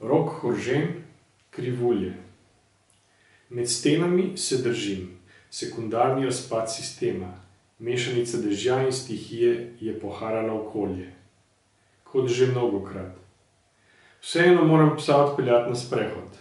Rok Horžen, krivulje. Med stenami se držim, sekundarni razpad sistema, mešanica dežja in stihije je poharala okolje. Kot že mnogokrat. Vseeno moram psa odpeljati na sprehod.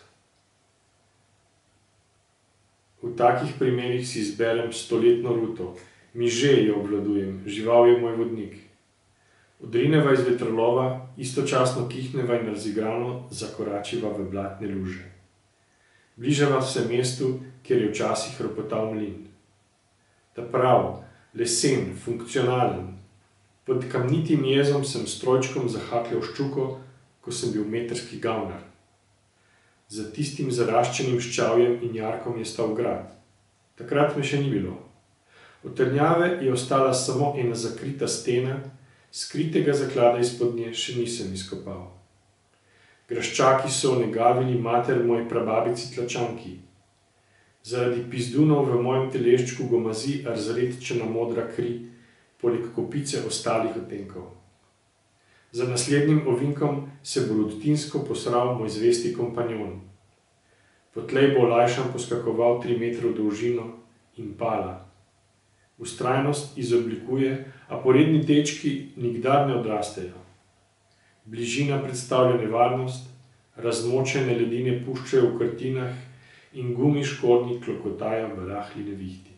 V takih primerih si izberem stoletno ruto, miže jo obvladujem, žival je moj vodnik. Odrineva iz vetrolova, istočasno kihneva in razigrano zakoračiva v blatne luže. Bližava se mestu, kjer je včasih ropotal mlin. Ta prav, lesen, funkcionalen. Pod kamnitim jezom sem s trojčkom zahakljal ščuko, ko sem bil metrski gavnar. Za tistim zaraščenim ščavjem in jarkom je stal grad. Takrat me še ni bilo. Od trdnjave je ostala samo ena zakrita stena, skritega zaklada izpod nje še nisem izkopal. Graščaki so onegavili mater moji prababici Tlačanki. Zaradi pizdunov v mojem teleščku gomazi arzredčena modra kri, poleg kopice ostalih odtenkov. Za naslednjim ovinkom se bo rutinsko posral moj zvesti kompanjon. Potlej bo olajšan poskakoval 3 metrov v dolžino in pala. Vztrajnost izoblikuje, a poredni dečki nikdar ne odrastejo. Bližina predstavlja nevarnost, razmočene ledine puščajo v krtinah in gumiškornji klokotajo v rahli nevihti.